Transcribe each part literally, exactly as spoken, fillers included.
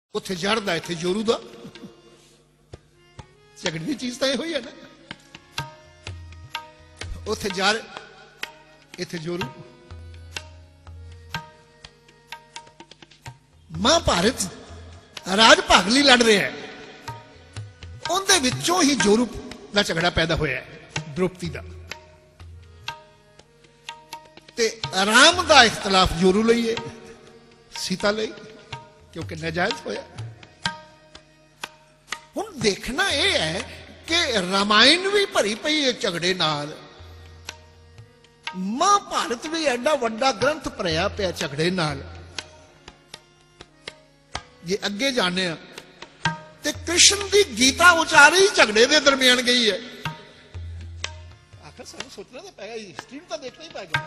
उत्थे जड़ दा इत्थे जोरू दा झगड़े की चीज तो यह है ना। उत्थे जड़ इत्थे जोरू। महाभारत राज भागली लड़ रहा है, उनदे विचों ही जोरू का झगड़ा पैदा होया है द्रौपदी का। ते राम का इख्तलाफ जोरू लई है, सीता लई, क्योंकि नाजायज होया। हुण देखना यह है कि रामायण भी भरी पई है झगड़े नाल, महाभारत भी एडा वड्डा ग्रंथ भरिया पिया झगड़े नाल। जे अगे जाने ते कृष्ण की गीता उचारी झगड़े के दरमियान गई है। आखिर सानू सोचना तो पैगा, हिस्ट्री तो देखना ही पैगा।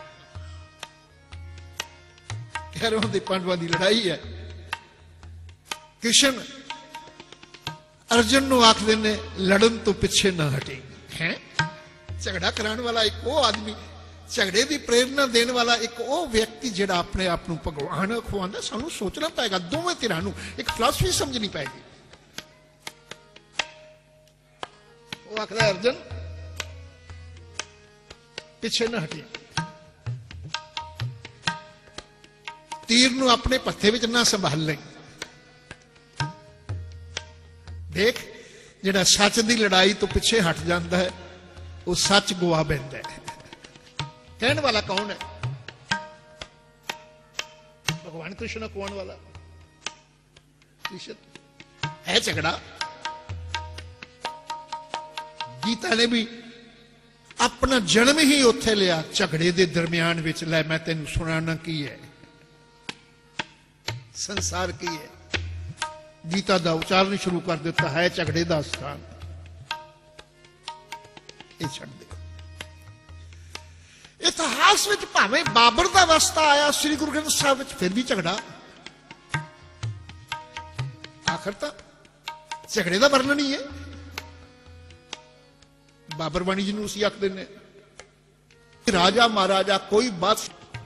खैरों की पांडवों की लड़ाई है, कृष्ण अर्जुन को आखदे ने लड़न तो पिछे ना हटे हैं। झगड़ा कराने वाला एक वो आदमी, झगड़े की प्रेरणा देने वाला एक वो व्यक्ति जिहड़ा अपने आप को भगवान खुआंदा। सानू सोचना पेगा, दोवें धिरां नूं एक फिलासफी समझनी पेगी। वो आखदा अर्जुन पिछे ना हटे, तीर नूं अपने पत्थे विच ना संभाल ले। देख, जिहड़ा सच की लड़ाई तो पिछे हट जाता है वो सच गुआ बैठता है। कहने वाला कौन है? भगवान कृष्ण कौन वाला? कृष्ण है झगड़ा। गीता ने भी अपना जन्म ही उत्थे लिया झगड़े के दरमियान विच। लै मैं तेन सुनाना की है, संसार की है। गीता का उच्चारण शुरू कर दिता है झगड़े का स्थान। ये छड़ दे। इतिहास में भावें बाबर का वास्ता आया श्री गुरु ग्रंथ साहब में, फिर भी झगड़ा। आखिर तो झगड़े का वर्णन ही है। बाबर बाणी जी उसी आखते ने, राजा महाराजा कोई बात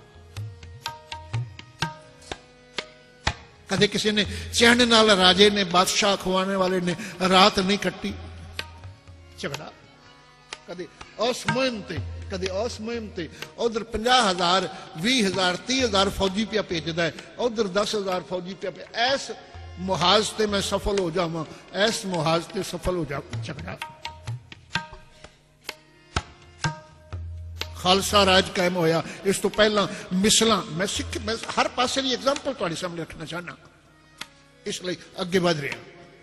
कदे किसी ने चैन नाल राजे ने, बादशाह खुआने वाले ने रात नहीं कट्टी। झगड़ा कदे असमयम ते कदे असमयम ते। उधर पंजाह हजार भी हजार तीह हजार फौजी पिया भेजदा है, उधर दस हजार फौजी पिया पे। ऐस मुहाज ते मैं सफल हो जावां, ऐस मुहाज ते सफल हो जा। झगड़ा। खालसा राज कायम होया, इस तो पहला मिसलां। मैं सिख मैं हर पासे की एग्जाम्पल तुहाडे सामने रखना चाहना, इसलिए अगे बढ़ रहा।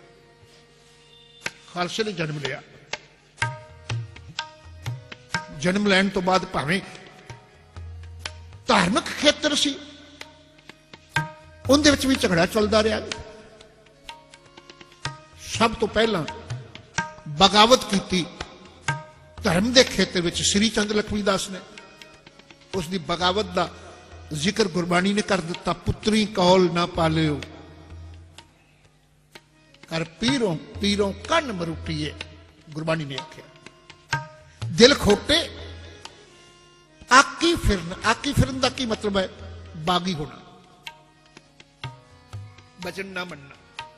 खालसे ने जन्म लिया, जन्म लैन तो बाद भावें धार्मिक खेत्र सी, उनदे विच भी झगड़ा चलता रहा। सब तो पहला बगावत की धर्म के खेत्र में श्री चंद लक्ष्मीदास ने। उसकी बगावत का जिक्र गुरबाणी ने कर दिता। पुत्री कौल ना पालियो, कर पीरों पीरों कन मरुटीए। गुरबाणी ने आख्या। दिल खोटे आकी फिरन। आकी फिरन का की मतलब है? बागी होना, वचन ना मनना,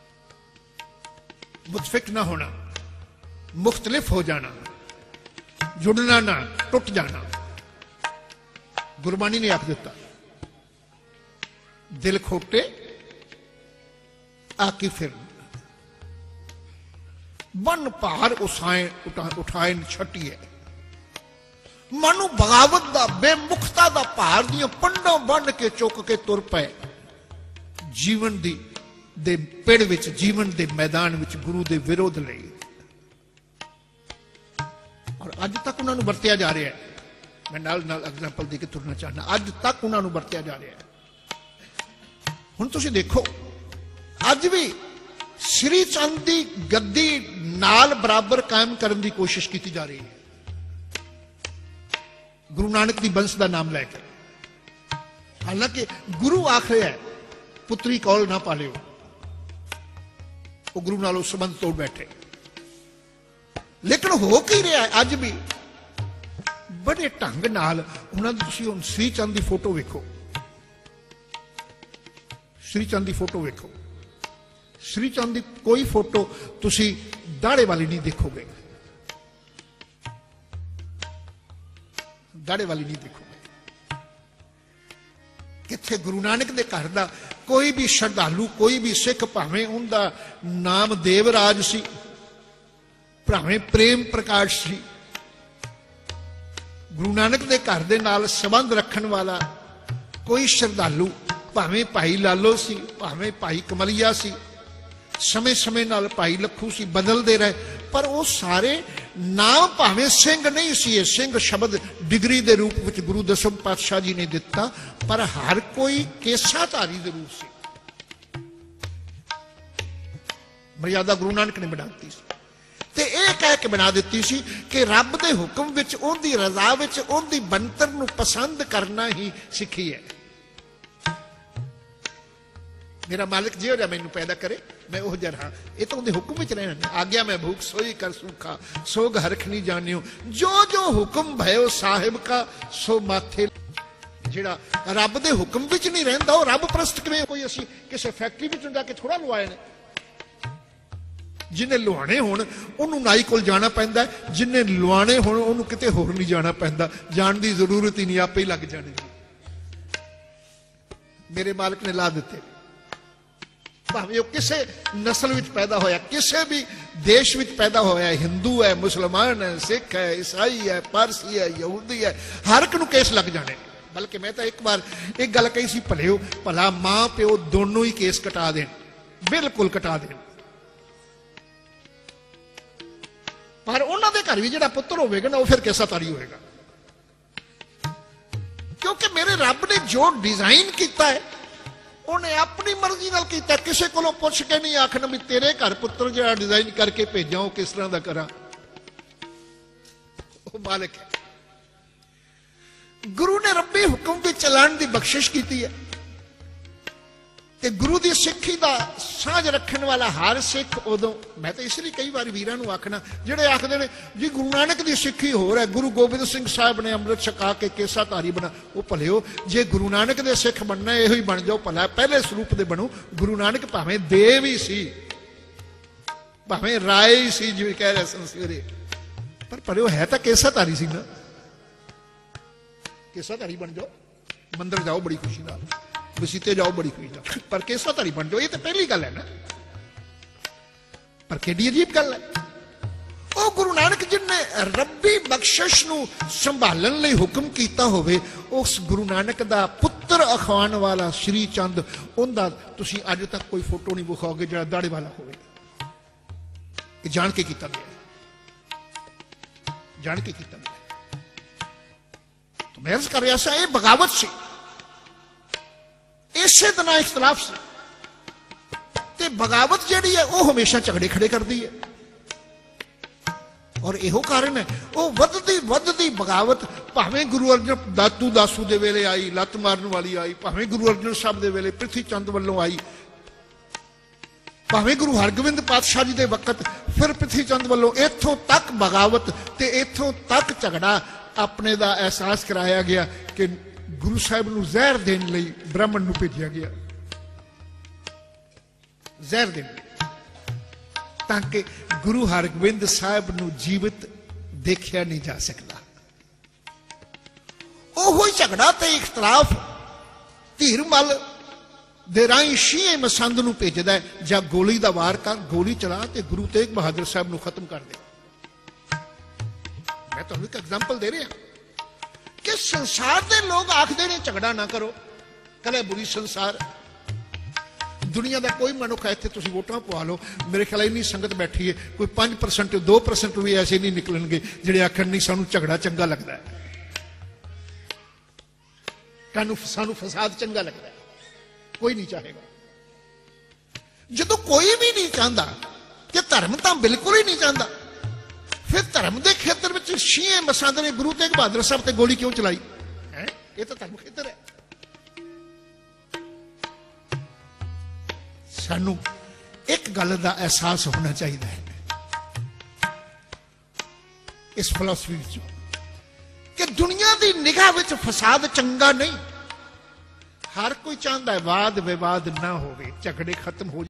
मुतफिक ना होना, मुख्तलिफ हो जाना, जुड़ना ना, टूट जाना। गुरबाणी ने आख दिता, दिल खोटे आकी फिरन। बन भार उसाए उठाए छटिए। मानू बगावत का, बेमुखता का भार दियां पंडों बन के चुक के तुर पे जीवन दी दे पेड़ विच, जीवन दे मैदान विच गुरु दे विरोध लई। और अज तक उन्होंने वरत्या जा रहा है। मैं नाल नाल एग्जाम्पल दे के तुरना चाहना। अज तक उन्होंने वरत्या जा रहा है। हुण तुसीं देखो, अज भी श्री चंद की गद्दी नाल बराबर कायम करने की कोशिश की जा रही है, गुरु नानक की वंश का नाम लैके। हालांकि गुरु आख रहा है पुत्री कौल ना पालियो, वो गुरु नालों संबंध तोड़ बैठे। लेकिन हो की रहा है अज भी बड़े ढंग नाल। उन्होंने श्री चंद की फोटो वेखो, श्री चंद की फोटो वेखो। श्री चंद की कोई फोटो तुसी दाड़े वाली नहीं देखोगे, दाड़े वाली नहीं देखोगे। किथे गुरु नानक दे घर दा कोई भी श्रद्धालु, कोई भी सिख, भावें उनका नाम देवराज सी, भावें प्रेम प्रकाश सी, गुरु नानक दे घर दे नाल संबंध रखन वाला कोई श्रद्धालु, भावें भाई लालो सी, भावें भाई कमलिया सी, समय समय नाल भाई लखू सी, बदलते रहे, पर वो सारे नाम भावें सिंह नहीं सी, सिंह शब्द डिग्री के रूप में गुरु दसम पातशाह जी ने दिता, पर हर कोई केसाधारी जरूर सी। मर्यादा गुरु नानक ने बना दी ते यह कह के बना दी सी कि रब के हुक्म विच, उनकी रजा विच, उनकी बनतर नूं पसंद करना ही सिखी है। मेरा मालिक जो जा मैनू पैदा करे मैं वह जा रहा, ये तो उनके हुक्म में रहना। आज्ञा मैं भूख सोई कर सूखा, सोग हरख नहीं जानियो, जो जो हुक्म भयो साहिब का सो माथे। जिहड़ा रब दे हुक्म विच नहीं रहिंदा वो रब परस्त किवें? कोई असीं किसी फैक्ट्री विच जाके थोड़ा लवाए ने, जिन्हें लुहाने होण उन्होंने नाई कोल जाना पैंदा है, जिन्हें लुहाने होण उन्होंने किते होर नहीं जाना पैंदा, जाण दी जरूरत ही नहीं, आपे ही लग जाने। मेरे मालिक ने ला दिते, भावें किसी नस्ल विच पैदा होया, किसी भी देश विच पैदा होया, हिंदू है, मुसलमान है, सिख है, ईसाई है, पारसी है, यहूदी है, हर एक नूं केस लग जाने। बल्कि मैं तो एक बार एक गल कही सी, भले हो भला मां प्यो दोनों ही केस कटा देन, बिल्कुल कटा देन, पर उन्हां दे घर भी जिहड़ा पुत्र होवेगा ना वो फिर केसाधारी होएगा, क्योंकि मेरे रब ने जो डिजाइन किया है उन्हें अपनी मर्जी नाल कीता, किसी कोलों पुछ के नहीं आखना भी तेरे घर पुत्र जिहड़ा डिजाइन करके भेजा वो किस तरह का करा। वो मालिक है। गुरु ने रब्बी हुक्म की चलान की बख्शिश की है, ते गुरु की सिक्खी का साझ रखने वाला हर सिख उदों, मैं तो इसलिए कई बार वीरां नूं आखना जिहड़े आखदे ने जी गुरु नानक की सिक्खी होर है, गुरु गोबिंद सिंह साहब ने अमृत छका के केसाधारी बना, वो भले हो जे गुरु नानक दे सिख बनना इहो ही बन जाओ, भला पहले स्वरूप दे बनो। गुरु नानक भावें देव ही सी, भावें राय ही सी, जिवें कह रहे सन सवेरे, पर भले हो है तो केसाधारी सी ना, केसाधारी बन जाओ, मंदिर जाओ बड़ी खुशी नाल, मसीते जाओ बड़ी खुशी नाल, पर केसाधारी बन जाओ, ये तो पहली गल है ना। पर केडी अजीब गल है, वो गुरु नानक जिन्हें रब्बी बख्शिश नूं संभालण लई हुक्म कीता होवे, उस गुरु नानक दा पुत्र अखवाण वाला श्री चंद, उनका तुसीं अज तक कोई फोटो नहीं विखाओगे जिहड़ा दाड़े वाला होवे। ये जान के कीता गया, जान के कीता गया। तो मैं अर्ज कर रहा सा ये बगावत सी, इसे तना इख्तलाफ से, ते बगावत जिहड़ी है वो हमेशा झगड़े खड़े करती है, और यहो कारण है वो वधदी वधदी बगावत भावें गुरु अर्जन दातू दासू दे वेले आई, लत मारन वाली आई, भावें गुरु अर्जन साहब दे वेले पृथ्वी चंद वालों आई, भावें गुरु हरगोबिंद पातशाह जी दे वक्त फिर पृथ्वी चंद वालों, इथों तक बगावत ते इथों तक झगड़ा अपने दा एहसास कराया गया कि गुरु साहब नूं जहर देने लई ब्राह्मण नूं भेजिया गया, जहर देने ताकि गुरु हरगोबिंद साहब नूं जीवित देखिया नहीं जा सकता। ओहो झगड़ा ते इख्तलाफ धीरमल दे राही शीए मसंद नूं भेजदा है, जा गोली दा वार कर, गोली चला ते गुरु तेग बहादुर साहब नूं खत्म कर दे। मैं तुहानूं एक एग्जाम्पल दे रहा कि संसार के लोग आखते ने झगड़ा ना करो, कले बुरी संसार। दुनिया का कोई मनुख है इत्थे तुसीं वोटां पवा लो, मेरे ख्याल इन्नी संगत बैठी है कोई पांच परसेंट दो परसेंट भी ऐसे नहीं निकलणगे जिहड़े आखण नहीं सानूं झगड़ा चंगा लगदा है, सानूं सानूं फसाद चंगा लगदा है। कोई नहीं चाहेगा। जदों कोई भी नहीं चाहता कि धर्म तो बिल्कुल ही नहीं चाहता, फिर धर्म के खेतर में शीए मसंद ने गुरु तेग बहादुर साहब ते गोली क्यों चलाई है? ये तो धर्म खेतर है। सानू एक गल का एहसास होना चाहिए है इस फिलॉसफी कि दुनिया की निगाह में फसाद चंगा नहीं। हर कोई चाहता है वाद विवाद ना हो, झगड़े खत्म हो।